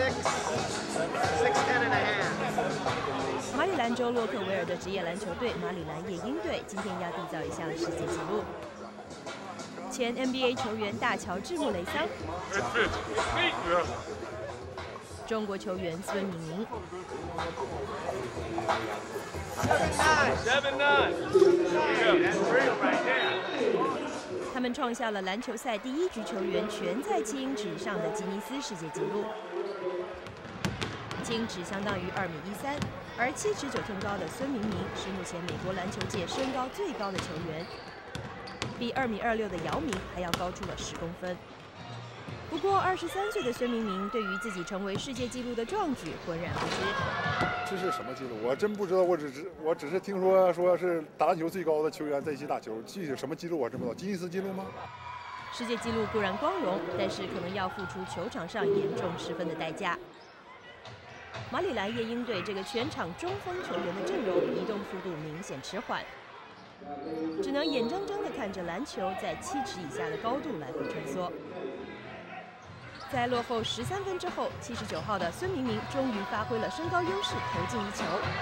马里兰州洛克维尔的职业篮球队马里兰夜鹰队今天要缔造一项世界纪录。前 NBA 球员大乔治·穆雷桑，中国球员孙敏宁，他们创下了篮球赛第一局球员全在7英尺以上的吉尼斯世界纪录。7英尺相当于2.13米，而7尺9寸高的孙明明是目前美国篮球界身高最高的球员，比2.26米的姚明还要高出了10公分。不过，23岁的孙明明对于自己成为世界纪录的壮举浑然不知。 这是什么纪录？我真不知道，我只是听说是打篮球最高的球员在一起打球，具体什么纪录我真不知道。吉尼斯纪录吗？ 世界纪录固然光荣，但是可能要付出球场上严重失分的代价。马里兰夜鹰队这个全场中锋球员的阵容移动速度明显迟缓，只能眼睁睁地看着篮球在7尺以下的高度来回穿梭。在落后13分之后，79号的孙明明终于发挥了身高优势，投进一球，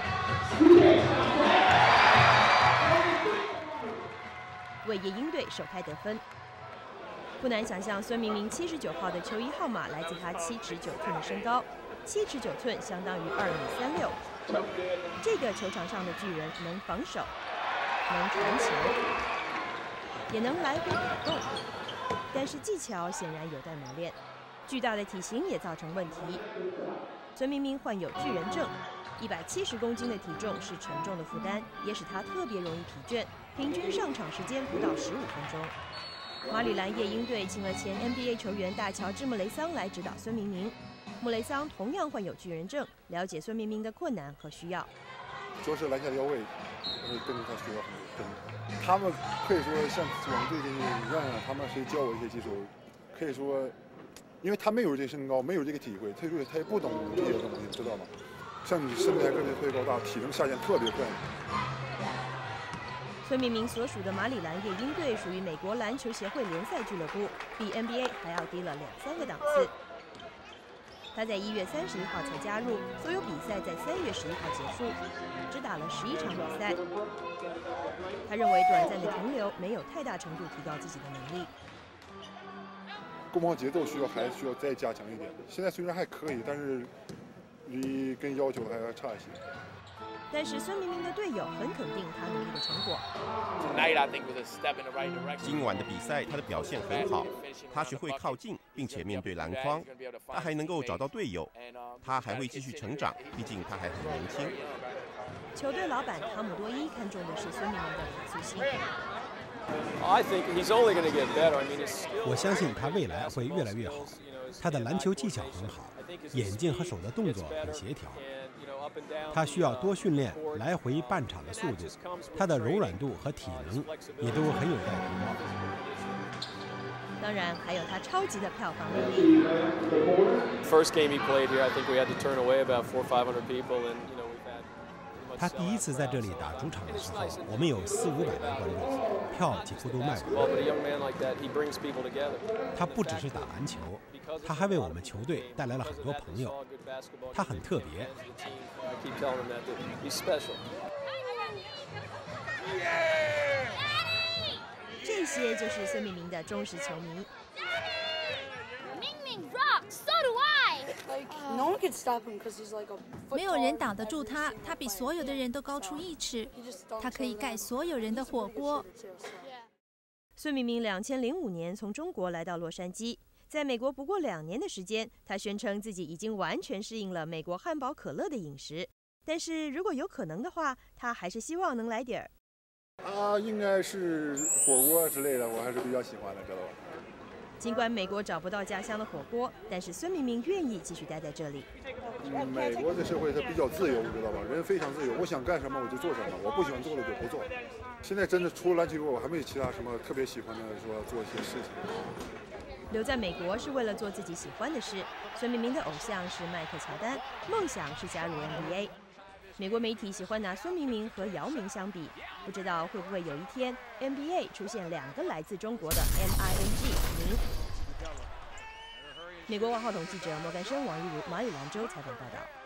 为夜鹰队首开得分。不难想象，孙明明79号的球衣号码来自他7尺9寸的身高，7尺9寸相当于2.36米。这个球场上的巨人能防守，能传球，也能来回跑动，但是技巧显然有待磨练。巨大的体型也造成问题。孙明明患有巨人症，170公斤的体重是沉重的负担，也使他特别容易疲倦，平均上场时间不到15分钟。马里兰夜鹰队请了前 NBA 球员大乔治·穆雷桑来指导孙明明。穆雷桑同样患有巨人症，了解孙明明的困难和需要。 主要是篮下腰位，跟着他学很多。他们可以说像我们队这些一样，他们可以教我一些技术，可以说。因为他没有这身高，没有这个体会，他也不懂这些东西，知道吗？像你身材个子特别高大，体能下降特别快。 孙明明所属的马里兰夜鹰队属于美国篮球协会联赛俱乐部，比 NBA 还要低了2-3个档次。他在1月31号才加入，所有比赛在3月11号结束，只打了11场比赛。他认为短暂的停留没有太大程度提高自己的能力。 攻防节奏还需要再加强一点。现在虽然还可以，但是离跟要求还要差一些。 但是孙明明的队友很肯定他努力的成果。 今晚的比赛，他的表现很好，他学会靠近，并且面对篮筐，他还能够找到队友，他还会继续成长，毕竟他还很年轻。 球队老板汤姆多伊看重的是孙明明的可塑性。 我相信他未来会越来越好。他的篮球技巧很好，眼睛和手的动作很协调。他需要多训练来回半场的速度，他的柔软度和体能也都很有待提高。 当然，还有他超级的票房魅力。 他第一次在这里打主场的时候，我们有400-500万观众，票几乎都卖完了。他不只是打篮球，他还为我们球队带来了很多朋友。他很特别。 这些就是孙明明的忠实球迷。 没有人挡得住他，他比所有的人都高出1尺，他可以盖所有人的火锅。 孙明明2005年从中国来到洛杉矶，在美国不过2年的时间，他宣称自己已经完全适应了美国汉堡可乐的饮食，但是如果有可能的话，他还是希望能来点儿。 应该是火锅之类的，我还是比较喜欢的，知道吧？ 尽管美国找不到家乡的火锅，但是孙明明愿意继续待在这里。 美国的社会它比较自由，你知道吧？人非常自由，我想干什么我就做什么，我不喜欢做的就不做。现在真的除了篮球，我还没有其他什么特别喜欢的，说做一些事情。 留在美国是为了做自己喜欢的事。孙明明的偶像是迈克·乔丹，梦想是加入 NBA。美国媒体喜欢拿孙明明和姚明相比，不知道会不会有一天 NBA 出现2个来自中国的 MING 名。 美国万花筒记者莫干生、王一如、马里兰州采访报道。